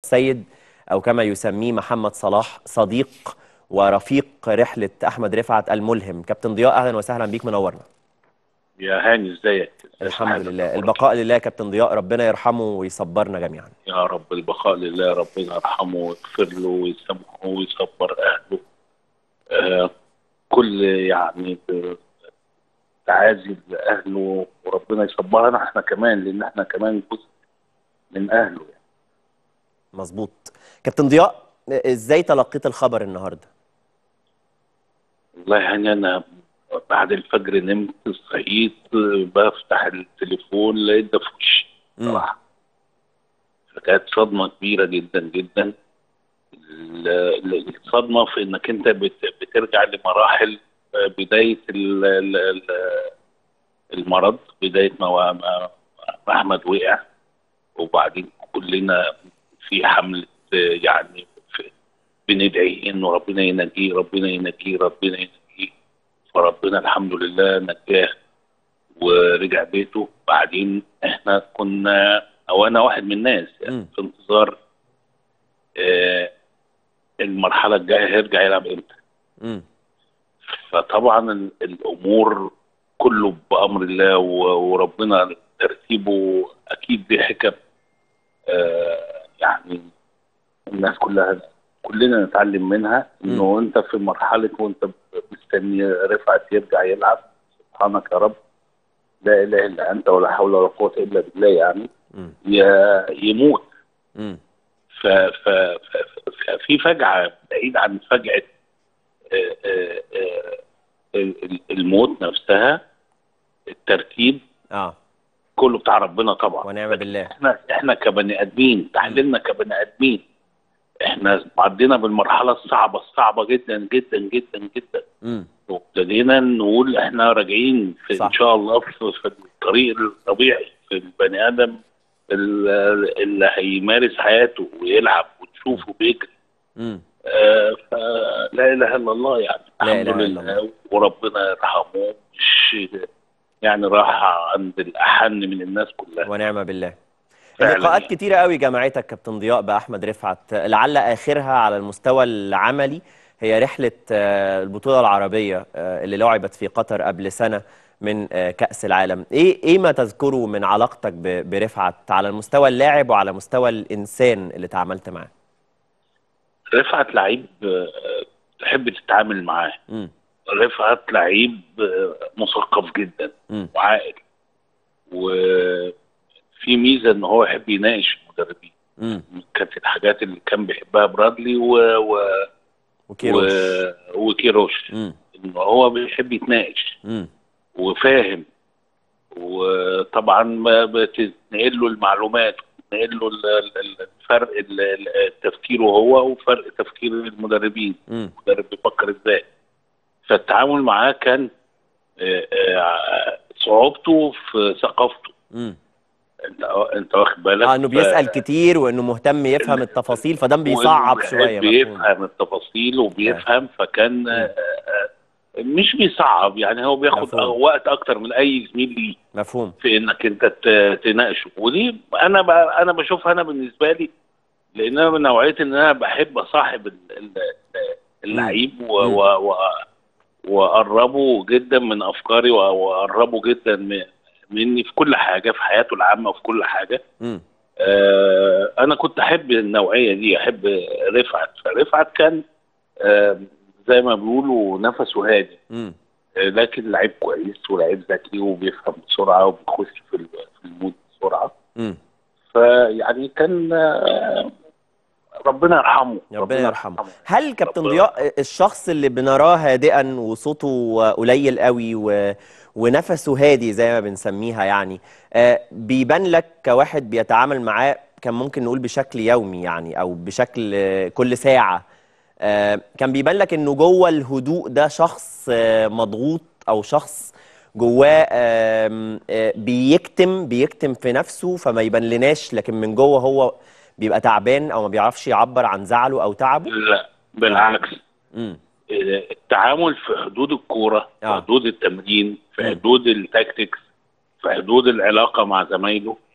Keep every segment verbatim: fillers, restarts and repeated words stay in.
سيد، أو كما يسميه محمد صلاح، صديق ورفيق رحلة أحمد رفعت الملهم. كابتن ضياء، أهلا وسهلا بيك، منورنا. يا هاني، ازيك؟ ازي الحمد صحتك؟ لله، اخبارك البقاء ايه؟ لله يا كابتن ضياء، ربنا يرحمه ويصبرنا جميعا. يا رب البقاء لله، ربنا يرحمه ويغفر له ويسامحه ويصبر اهله. آه كل يعني تعازي لاهله، وربنا يصبرنا احنا كمان، لان احنا كمان جزء من اهله يعني. مظبوط. كابتن ضياء، ازاي تلقيت الخبر النهارده؟ والله يعني انا بعد الفجر نمت، صحيت بفتح التليفون لقيت ده في وشي امم صراحه. فكانت صدمه كبيره جدا جدا. ال- ال- الصدمه في انك انت بت- بترجع لمراحل. آه، بدايه ال- ال- ال- المرض، بدايه ما و- ما ما احمد وقع، وبعدين كلنا في حمله. آه، يعني في- بندعي انه ربنا ينجيه، ربنا ينجيه، ربنا ينجيه. فربنا الحمد لله نجاه ورجع بيته. بعدين احنا كنا، او انا واحد من الناس يعني امم في انتظار آه، المرحله الجايه هيرجع يلعب امتى. امم فطبعا ال- الامور كله بامر الله، و- وربنا ترتيبه اكيد دي حكم. آه يعني الناس كلها، كلنا نتعلم منها، امم انه انت في مرحله وانت مستني رفعت يرجع يلعب. سبحانك يا رب، لا اله الا انت، ولا حول ولا قوه الا بالله يعني. امم يا- يموت. امم ف- ف- ف- ف- في فجعه بعيد عن فجعه آه، آه، آه، ال- ال- الموت نفسها. الترتيب اه كله بتاع ربنا طبعا، ونعم لكن بالله. احنا احنا كبني ادمين، امم تحليلنا كبني ادمين، احنا عدينا بالمرحله الصعبه الصعبه جدا جدا جدا جدا. امم وابتدينا نقول احنا راجعين في ان صح. شاء الله في, في الطريق الطبيعي، في البني ادم ال- اللي هيمارس حياته ويلعب وتشوفه بيجري. امم آه فلا اله الا الله يعني، لا الحمد اله الا الله. لله، وربنا يرحمه. مش يعني راح عند الاحن من الناس كلها. ونعم بالله. فعلا اللقاءات يعني. كتيرة قوي جمعتك كابتن ضياء بأحمد رفعت، لعل آخرها على المستوى العملي هي رحلة آه، البطولة العربية آه، اللي لعبت في قطر قبل سنة من آه، كأس العالم. ايه ايه ما تذكره من علاقتك ب- برفعت على المستوى اللاعب وعلى مستوى الإنسان اللي تعاملت معاه؟ رفعت لعيب آه، تحب تتعامل معاه. امم رفعت لعيب آه، مثقف جدا امم وعاقل، وفي ميزه ان هو يحب يناقش المدربين. امم كانت الحاجات اللي كان بيحبها برادلي و... و... و... وكيروش. وكيروش، امم ان هو بيحب يتناقش امم وفاهم. وطبعا ما بتنقل له المعلومات، بتنقل له ال- ال- الفرق ال- ال- تفكيره هو وفرق تفكير المدربين. امم المدرب بيفكر ازاي. فالتعامل معاه كان آه، آه، صعوبته في ثقافته. امم انت انت واخد بالك. اه انه بيسأل كتير وانه مهتم يفهم التفاصيل، فده وانه بيصعب شوية. بيحب مفهوم. يفهم التفاصيل اه وبيفهم، فكان آه، امم آه، مش بيصعب يعني، هو بياخد مفهوم. وقت اكتر من اي زميل ليه مفهوم. في انك انت ت- تناقشه. ودي انا ب... انا بشوفها انا بالنسبه لي، لان انا من نوعيه ان انا بحب اصاحب ال- ال- امم اللعيب و... امم و... و... واقربه جدا من افكاري، و- واقربه جدا م- مني في كل حاجه، في حياته العامه وفي كل حاجه. امم آه انا كنت احب النوعيه دي، احب رفعت. فرفعت كان آه زي ما بيقولوا نفسه هادي، امم آه، لكن لعيب كويس ولعيب ذكي وبيفهم بسرعه وبيخش في ال- في المود بسرعه. امم فيعني كان آه، ربنا يرحمه، ربنا ربنا يرحمه. يرحمه. هل كابتن ربنا يرحمه. ضياء الشخص اللي بنراه هادئا وصوته قليل قوي و... ونفسه هادي زي ما بنسميها يعني، آه، بيبان لك كواحد بيتعامل معاه كان ممكن نقول بشكل يومي يعني او بشكل آه، كل ساعة، آه، كان بيبان لك انه جوه الهدوء ده شخص آه، مضغوط او شخص جواه آم، آه، بيكتم بيكتم في نفسه فما يبان لناش، لكن من جوه هو بيبقى تعبان او ما بيعرفش يعبر عن زعله او تعبه؟ لا اه بالعكس. امم آه، التعامل في حدود الكوره، في اه حدود التمرين، في امم حدود التاكتكس، في حدود العلاقه مع زمايله، امم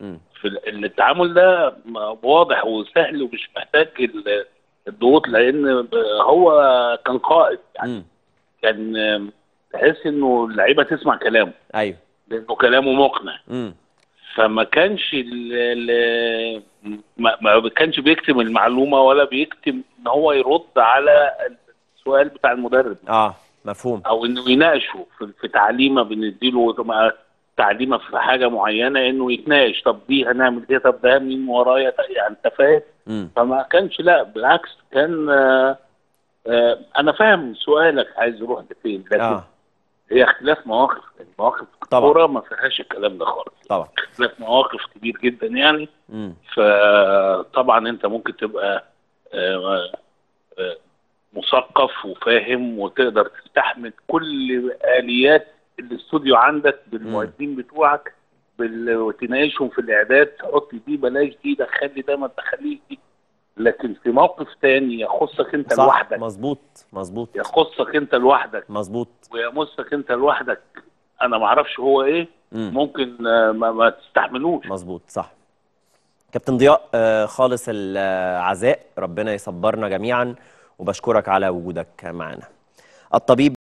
في ال- التعامل ده واضح وسهل ومش محتاج ال- الضغوط، لان هو كان قائد يعني. امم. كان آم، تحس انه اللعيبه تسمع كلامه ايوه. لانه كلامه مقنع. امم. فما كانش ال ال ما, ما كانش بيكتم المعلومه ولا بيكتم ان هو يرد على السؤال بتاع المدرب، اه مفهوم. او انه يناقشه في, في تعليمه بنديله تعليمه في حاجه معينه، انه يتناقش طب دي هنعمل ايه، طب ده مين ورايا، يعني انت فاهم. امم. فما كانش، لا بالعكس كان آه آه انا فاهم سؤالك عايز يروح لفين، لكن اه هي اختلاف مواقف. مواقف طبعا. الكوره ما فيهاش الكلام ده خالص، طبعا. اختلاف مواقف كبير جدا يعني. امم. فطبعا انت ممكن تبقى آه آه مثقف وفاهم وتقدر تستحمل كل آليات الاستوديو عندك امم. بالمعدين بتوعك، بال- وتناقشهم في الإعداد، تحط دي بلاش دي، دخلي ده ما تدخليش دي. لكن في موقف تاني يخصك انت صح لوحدك، مظبوط مظبوط يخصك انت لوحدك مظبوط. ويمسك انت لوحدك، انا ما اعرفش هو ايه، امم. ممكن آه، ما, ما تستحملوش. مظبوط صح. كابتن ضياء، آه، خالص العزاء، ربنا يصبرنا جميعا، وبشكرك على وجودك معنا. الطبيب